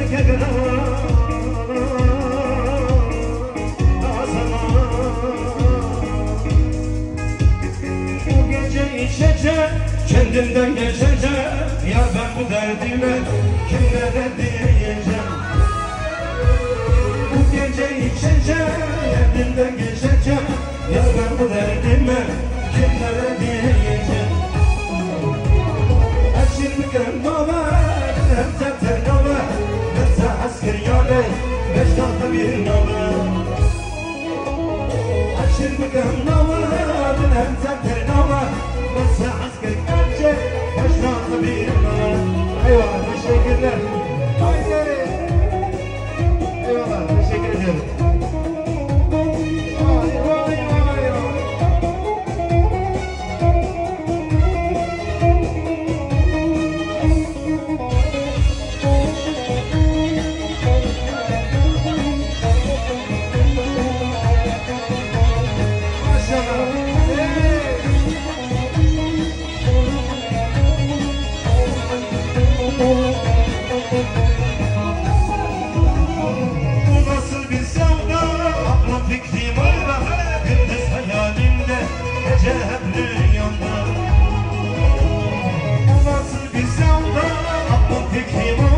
Kendimden geçeceğim, ya ben bu derdime kimlere diyeceğim? Bu gece içeceğim, kendimden geçeceğim, ya ben bu derdime kimlere diyeceğim? Aşır bıkırım nova, hem zaten nova, mesela asker yâle, 5 tahta bir nova. Aşır bıkırım nova, hem zaten nova, mesela asker yâle, 5 tahta bir nova. Eyvallah, teşekkürler. Haydi. Eyvallah, teşekkür ederim. Bu nasıl bir sevda, aklım fikrim orada, gündüz hayalimde, gece hep rüyamda. Bu nasıl bir sevda, aklım fikrim orada.